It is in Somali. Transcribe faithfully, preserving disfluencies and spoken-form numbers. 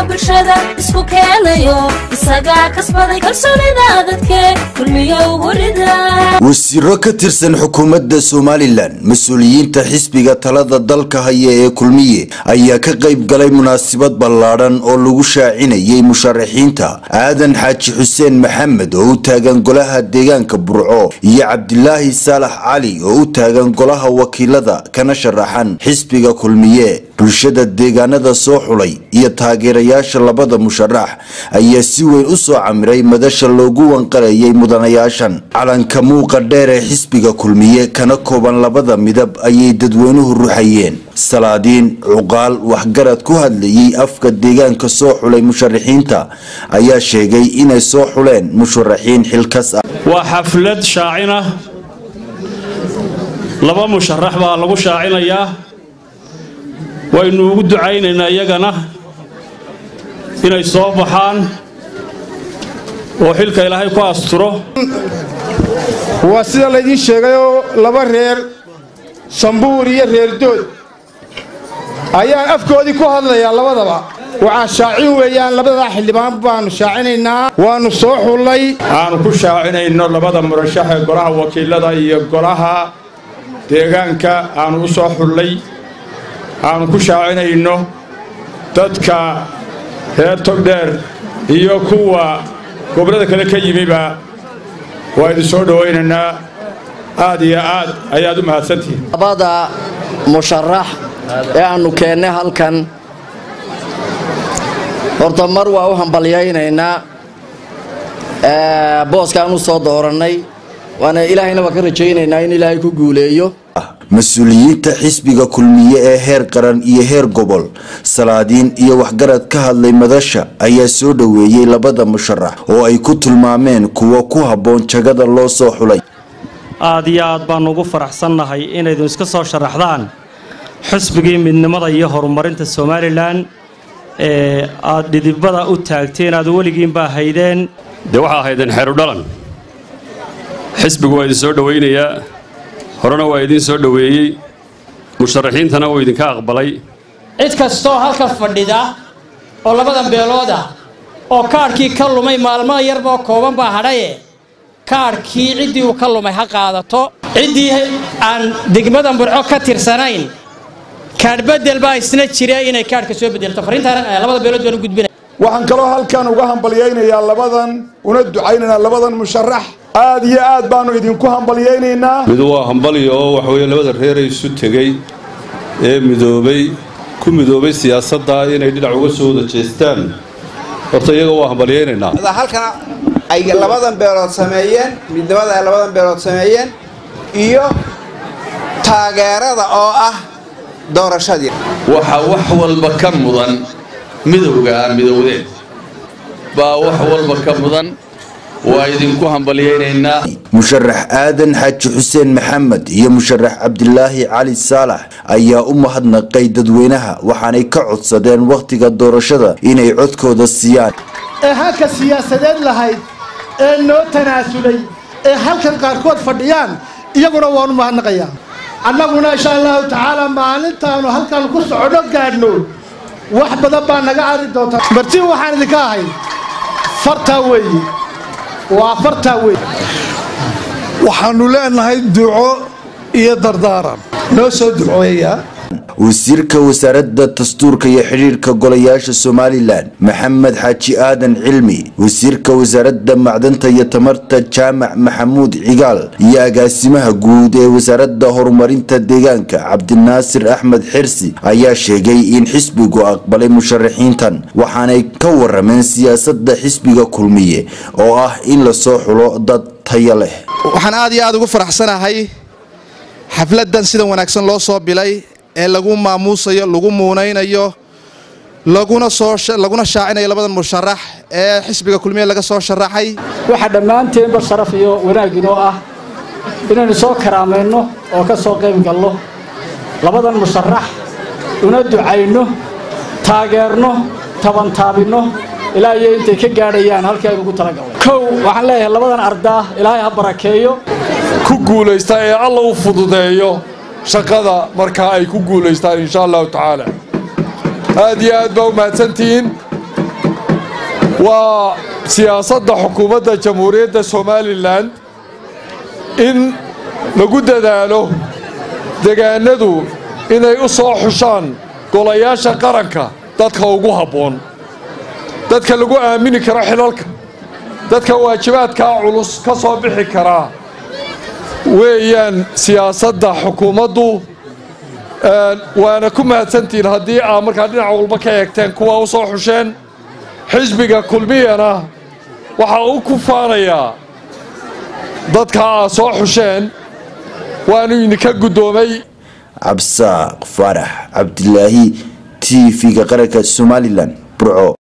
bulshada isku keenayo isaga kasbaday kalsoonida dadka kulmiyo warida wasiiro ka tirsan xukuumadda Somaliland mas'uuliyiinta xisbiga talada dalka haya ee kulmiye ayaa ka qayb galay munaasabad ballaaran oo lagu shaacinayay musharaxiinta aadan xaaji xuseen maxamed oo u taagan golaha deegaanka burco iyo cabdilaahi saalax cali oo u taagan golaha wakiilada kana sharaxan xisbiga kulmiye bulshada deegaanada soo xulay iyo taageerayaasha labada musharax ayaa si weyn u soo camiray madasha loogu wanqalayay mudanayaashan calanka muuqa dheer ee xisbiga kulmiye kana kooban labada midab ayay dadweynuhu ruxayeen salaadiin cuqaal waxgarad ku hadlayay afka deegaanka soo xulay musharaxiinta ayaa sheegay inay soo xuleen musharaxiin xilkas ah waa xaflad shaacina laba musharax baa lagu shaacinayaa waynu ugu ducaynaynaa iyagana inay soo baxaan oo xilka ilaahay ku asturo waa sida la idin sheegayo laba reer Sambuur iyo reer Dood ayaa afkoodii ku hadlaya labadaba waxa shaacin weeyaan labada xildhibaan baanu shaacinaynaa waanu soo xulay aanu ku shaacinayno labada murashax ee golaha wakiilada iyo golaha deegaanka aanu u soo xulay aanu ku shaacinayno dadka reer Togdheer iyo kuwa gobolada kale ka yimiba waa idin soo dhawaynaynaa aad iyo aad ayaad u mahadsantihiin labada musharax ee aanu keenay halkan horta mar waa u hambaliyaynaynaa ee booskaan u soo dooranay waana ilaahayna ka rajaynaynaa in ilaahay ku guuleeyo mas'uuliyiinta xisbiga kulmiye ee heer qaran iyo heer gobol salaadiin iyo waxgarad ka hadlay madasha ayaa soo dhaweeyay labada musharax oo ay ku tilmaameen kuwa ku haboon jagada loo soo xulay aad iyo aad baan ugu faraxsanahay inay iska soo sharaxdaan xisbigii midnimada iyo horumarinta Somaliland ee aad dhidibada u taagteen aad waligiin baa haydeen de waxa haydeen xeeru dhalan xisbigu waa idin soo dhaweynayaa horena waa idin soo dhaweeyay musharaxiintana waa idin ka aqbalay cid kastoo halka fadhida oo labadan beelooda oo kaarkii ka lumay maalmo yarba kooban baa hadhaye kaarkii cidii uu ka lumay ha qaadato cidii aan degmadan burco ka tirsanayn kaar bedel baa isna jiray inay kaarka soo bedelto fariintan labada beelood baan u gudbinay waxaan kaloo halkan uga hambaliyaynayaa labadan una ducaynaynaa labadan musharax aad iyo aad baanu idinku hambaliyaynaynaa mid waa hambaliyo oo wax weeye labada reer ay isu tagay ee midoobay ku midoobay siyaasadda inay dhinac uga soo wada jeestaan horta iyaga waa hambaliyaynaynaa halkan ay labadan beelood sameeyeen midnimada ay labadan beelood sameeyeen iyo taageerada oo ah doorashadii waxa wax walba ka mudan midowga midowdeed baa wax walba ka mudan waa idinku hambaliyaynaynaa musharax aadan xaaji xuseen maxamed iyo musharax cabdilaahi cali saalax ayaa u mahadnaqay dadweynaha waxaanay ka codsadeen waqtiga doorashada inay codkooda siiyaan ee halka siyaasadeed lahayd ee noo tanaasulay ee halkan qaarkood fadhiyaan iyaguna waan u mahadnaqayaa annaguna insha allahu tacaala maalintaanu halkan ku socdo gaadhno wax badan baa naga cari doonta marti waxaan idinka ahay farta weeye waa farta weeye waxaanu leenahay duco iyo dardaaran noo soo duceeyaa wasiirka wasaaradda dastuurka iyo xiriirka golayaasha Somaliland Maxamed Xaaji Aadan Cilmi wasiirka wasaaradda macdanta iyo tamarta Jaamac Maxamuud Cigaal iyo agaasimaha guud ee wasaaradda horumarinta deegaanka Cabdinaasir Axmed Xirsi ayaa sheegay in xisbigu aqbalay musharaxiintan waxaanay ka warameen siyaasadda xisbiga kulmiye oo ah in la soo xulo dad tayo leh waxaan aad iyo aad ugu faraxsanahay xafladan sida wanaagsan loo soo bilay ee lagu maamuusayo lagu muunaynayo laguna soo laguna shaacinayo labadan musharax ee xisbiga kulmiye laga soo sharaxay waxa dhamaanteen ba sharaf iyo wanaag inoo ah inaynu soo karaamayno oo ka soo qayb galno labadan musharax una ducayno taageerno taban taabino ilaa iyo intay ka gaadhayaan halkii ay ugu talagalay kow waxaan leeyahay labadan ardaa ilaahay ha barakeeyo ku guuleysta ee Allah u fududeeyo shaqada marka ay ku guuleystaan insha Allah taala aad iyo aad baa u mahadsantiin waa siyaasadda xukuumadda jamhuuriyadda somalilan in lagu dadaalo degaanadu inay u soo xushaan golayaasha qaranka dadka ugu habboon, dadka lagu aamini karo xilalka, dadka waajibaadkaa culus ka soo bixi karaa weeyaan siyaasadda xukuumaddu. waana ku mahadsantihiin haddii aad markaa dhinac walba ka eegteen kuwa u soo xusheen. xisbiga kulmiyana waxa uu ku faanayaa dadka aad soo xusheen waanu idinka guddoomay. cabsaaq farax cabdilaahi t v-ga qaranka somalilan burco.